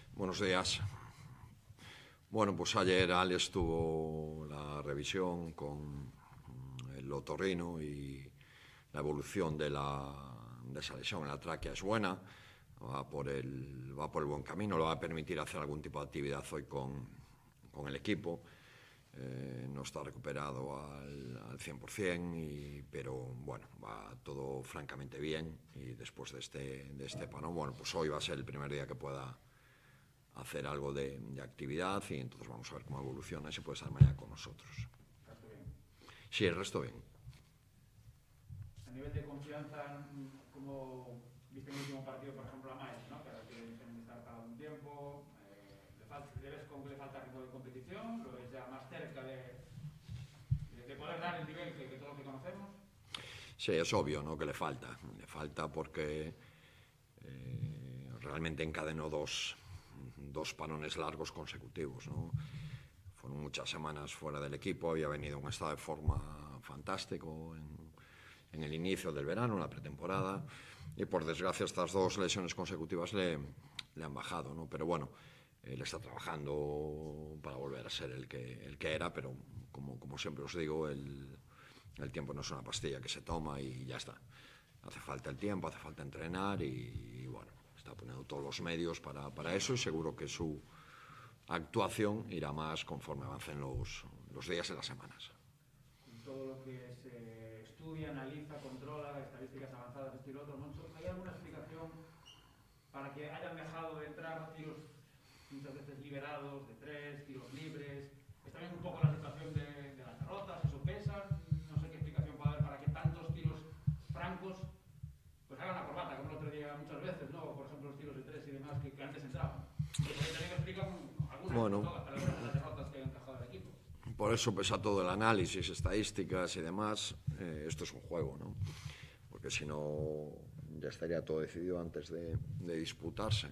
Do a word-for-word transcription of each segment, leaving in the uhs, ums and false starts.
Buenos días. Bueno, pues ayer Alex tuvo la revisión con el otorrino y la evolución de, la, de esa lesión en la tráquea es buena, va por, el, va por el buen camino, le va a permitir hacer algún tipo de actividad hoy con, con el equipo. Eh, no está recuperado al, al cien por cien, y, pero bueno, va todo francamente bien, y después de este, de este parón, bueno, pues hoy va a ser el primer día que pueda hacer algo de, de actividad, y entonces vamos a ver cómo evoluciona y si puede estar mañana con nosotros. ¿El resto bien? Sí, el resto bien. A nivel de confianza, como viste en el último partido, por ejemplo, a Maes, ¿no? Que ahora tiene que estar parado un tiempo, eh, ¿le, falta, ¿le ves como que le falta ritmo de competición? ¿Lo ves ya más cerca de, de, de poder dar el nivel que, que todos que conocemos? Sí, es obvio, ¿no?, que le falta. Le falta porque eh, realmente encadenó dos, dos parones largos consecutivos, ¿no? Fueron muchas semanas fuera del equipo, había venido en un estado de forma fantástico en, en el inicio del verano, en la pretemporada, y por desgracia estas dos lesiones consecutivas le, le han bajado, ¿no? Pero bueno, él está trabajando para volver a ser el que, el que era, pero como, como siempre os digo, el, el tiempo no es una pastilla que se toma y ya está. Hace falta el tiempo, hace falta entrenar y, y bueno, está poniendo todos los medios para, para eso, y seguro que su actuación irá más conforme avancen los, los días y las semanas. Con todo lo que se estudia, analiza, controla, estadísticas avanzadas, esto y lo otro, Moncho, ¿hay alguna explicación para que hayan dejado de entrar tiros muchas veces liberados de tres, tiros libres? ¿Es también un poco la situación de, de las derrotas? ¿Eso pesa? No sé qué explicación puede haber para que tantos tiros francos pues hagan la corbata, como el otro día muchas veces, ¿no? Por ejemplo, los tiros de tres y demás que, que antes entraban. Pero también explican algunas, bueno, ¿no?, hasta las derrotas que han encajado el equipo. Por eso pesa todo el análisis, estadísticas y demás. Eh, esto es un juego, ¿no? Porque si no, ya estaría todo decidido antes de, de disputarse.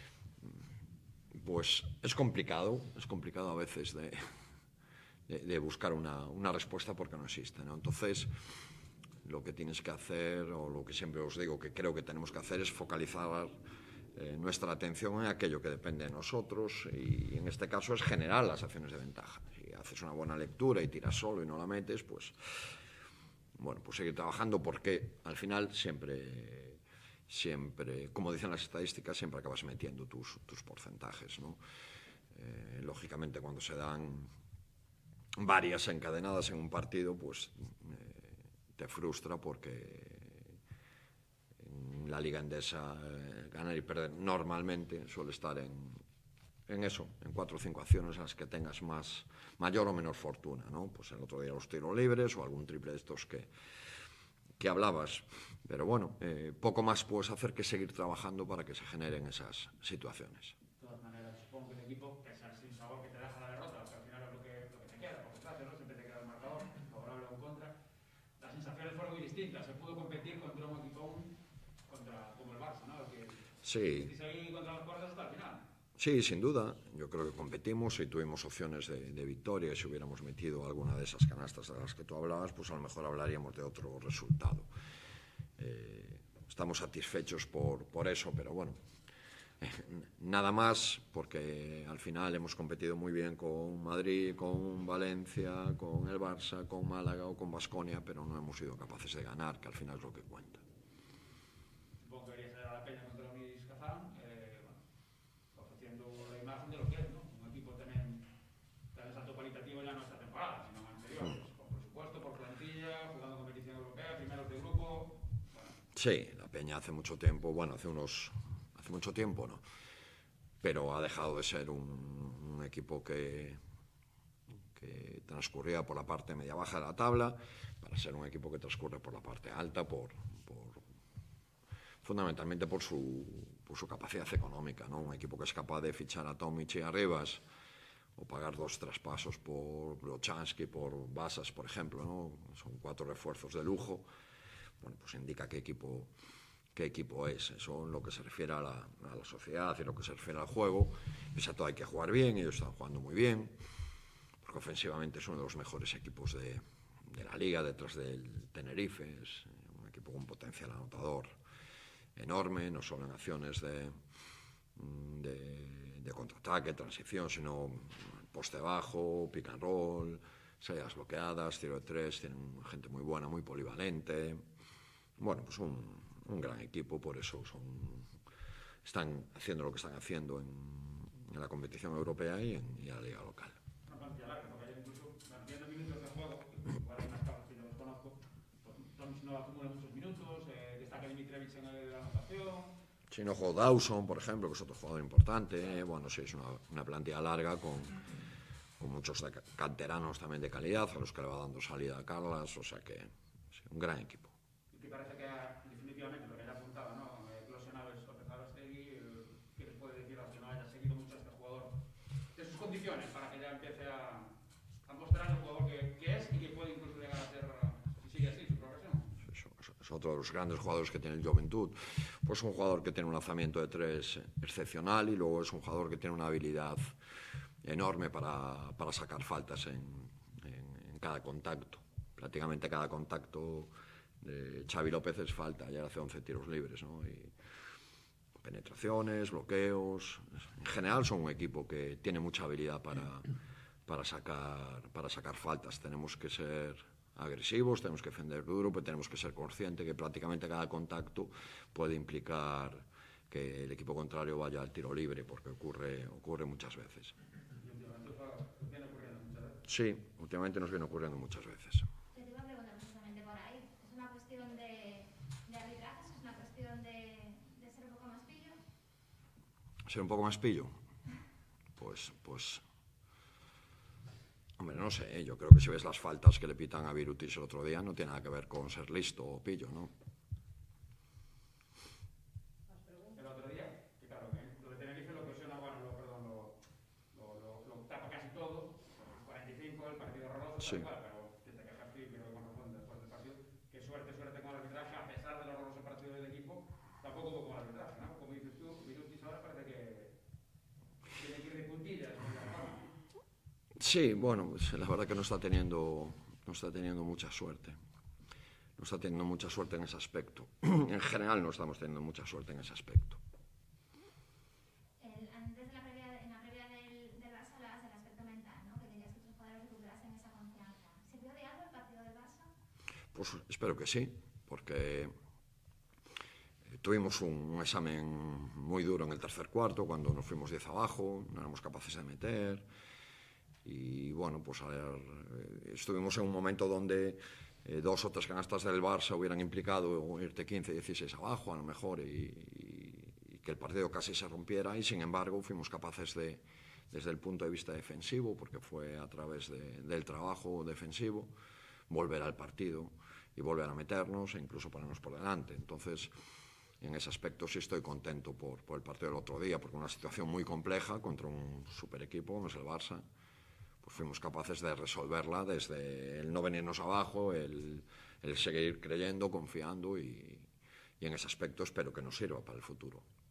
Pues es complicado, es complicado a veces de, de, de buscar una, una respuesta porque no existe, ¿no? Entonces, lo que tienes que hacer, o lo que siempre os digo que creo que tenemos que hacer, es focalizar eh, nuestra atención en aquello que depende de nosotros, y en este caso es generar las acciones de ventaja. Si haces una buena lectura y tiras solo y no la metes, pues bueno, pues seguir trabajando, porque al final siempre, siempre, como dicen las estadísticas, siempre acabas metiendo tus, tus porcentajes, ¿no? Eh, lógicamente, cuando se dan varias encadenadas en un partido, pues eh, te frustra, porque en la Liga Endesa eh, ganar y perder normalmente suele estar en, en eso, en cuatro o cinco acciones en las que tengas más, mayor o menor fortuna, ¿no? Pues el otro día los tiros libres o algún triple de estos que, que hablabas. Pero bueno, eh, poco más puedes hacer que seguir trabajando para que se generen esas situaciones. De todas maneras, supongo que el equipo, pese al sinsabor que te deja la derrota, que al final es lo que, lo que te queda, por desgracia, ¿no? Siempre te queda el marcador, favorable o en contra. Las sensaciones fueron muy distintas. Se pudo competir contra un equipo contra, como el Barça, ¿no? Que sí. Y seguir contra las cuerdas hasta el final. Sí, sin duda. Yo creo que competimos y tuvimos opciones de, de victoria. Y si hubiéramos metido alguna de esas canastas de las que tú hablabas, pues a lo mejor hablaríamos de otro resultado. Eh, estamos satisfechos por, por eso, pero bueno, eh, nada más, porque al final hemos competido muy bien con Madrid, con Valencia, con el Barça, con Málaga o con Baskonia, pero no hemos sido capaces de ganar, que al final es lo que cuenta. Supongo que debería ser a la Peña contra Luis Cazán, eh, bueno, ofreciendo la imagen de lo que es, ¿no? Un equipo también tan salto cualitativo ya no esta temporada, sino en anteriores, mm. con presupuesto, por plantilla, jugando competición europea, primeros de grupo. Bueno. Sí, la Peña hace mucho tiempo, bueno, hace unos, hace mucho tiempo, ¿no? Pero ha dejado de ser un, un equipo que, que transcurría por la parte media-baja de la tabla para ser un equipo que transcurre por la parte alta, por, por fundamentalmente por su, por su capacidad económica, ¿no? Un equipo que es capaz de fichar a Tomic y a Rivas, o pagar dos traspasos por Blochansky, por Basas, por ejemplo, ¿no? Son cuatro refuerzos de lujo. Bueno, pues indica qué equipo, qué equipo es. Eso en lo que se refiere a la, a la sociedad y lo que se refiere al juego. Pese a todo, hay que jugar bien, ellos están jugando muy bien, porque ofensivamente es uno de los mejores equipos de, de la liga, detrás del Tenerife. Es un equipo con potencial anotador enorme, no solo en acciones de, de, de contraataque, transición, sino poste bajo, pick and roll, salidas bloqueadas, tiro de tres, tienen gente muy buena, muy polivalente. Bueno, pues un, un gran equipo, por eso son, están haciendo lo que están haciendo en, en la competición europea y en, y en la liga local. Una plantilla larga, porque hay incluso viendo minutos de juego, igual hay unas capas que yo los conozco, pues Tomic no acumula muchos minutos, eh, destaca Dimitrievich en el, la anotación. Si no juego Dawson, por ejemplo, que es otro jugador importante. Eh, bueno, sí, es una, una plantilla larga con, con muchos de canteranos también de calidad, a los que le va dando salida a Carlas, o sea que sí, un gran equipo. Y que parece que definitivamente, porque ya apuntaba, ¿no? Eh, Eclosionado es López Arostegui, ¿qué les puede decir al que no haya seguido mucho a este jugador de sus condiciones para que ya empiece a, a mostrar el jugador que, que es y que puede incluso llegar a ser, si sigue así, su progresión? Es, es otro de los grandes jugadores que tiene el Juventud. Pues un jugador que tiene un lanzamiento de tres excepcional y luego es un jugador que tiene una habilidad enorme para, para sacar faltas en, en, en cada contacto. Prácticamente cada contacto de Xavi López es falta, ya hace once tiros libres, ¿no? Y penetraciones, bloqueos. En general son un equipo que tiene mucha habilidad para, para, sacar, para sacar faltas. Tenemos que ser agresivos, tenemos que defender duro, pero tenemos que ser conscientes que prácticamente cada contacto puede implicar que el equipo contrario vaya al tiro libre, porque ocurre, ocurre muchas veces. Sí, últimamente nos viene ocurriendo muchas veces. Te iba a preguntar precisamente por ahí. ¿Es una cuestión de, de arbitrajes? ¿Es una cuestión de, de ser un poco más pillo? ¿Ser un poco más pillo? Pues, pues... Hombre, no sé, ¿eh? Yo creo que si ves las faltas que le pitan a Birutis el otro día no tiene nada que ver con ser listo o pillo, ¿no? El otro día, que claro, lo de Tenerife lo presiona, bueno, lo, perdón, lo, lo, lo, lo tapa casi todo, cuarenta y cinco, el partido horroroso, sí. Igual, pero que te quejas, sí, creo que con razón después del partido, que suerte, suerte con el arbitraje, a pesar del horroroso partido del equipo, tampoco hubo con el arbitraje, ¿no? Como dices tú, Birutis ahora parece que tiene que ir de puntillas, ¿no? Sí, bueno, pues la verdad que no está teniendo, no está teniendo mucha suerte. No está teniendo mucha suerte en ese aspecto. En general no estamos teniendo mucha suerte en ese aspecto. El, antes de la previa, en la previa del, del Barça hablabas del aspecto mental, ¿no? Que querías que otros jugadores recuperasen esa confianza. ¿Sirvió de algo el partido del Barça? Pues espero que sí, porque tuvimos un, un examen muy duro en el tercer cuarto, cuando nos fuimos diez abajo, no éramos capaces de meter. Y bueno, pues a ver, eh, estuvimos en un momento donde eh, dos o tres canastas del Barça hubieran implicado irte quince, dieciséis abajo a lo mejor y, y, y que el partido casi se rompiera, y sin embargo fuimos capaces de, desde el punto de vista defensivo, porque fue a través de, del trabajo defensivo, volver al partido y volver a meternos e incluso ponernos por delante. Entonces, en ese aspecto sí estoy contento por, por el partido del otro día, porque una situación muy compleja contra un super equipo como es el Barça, pues fuimos capaces de resolverla desde el no venirnos abajo, el, el seguir creyendo, confiando y, y en ese aspecto espero que nos sirva para el futuro.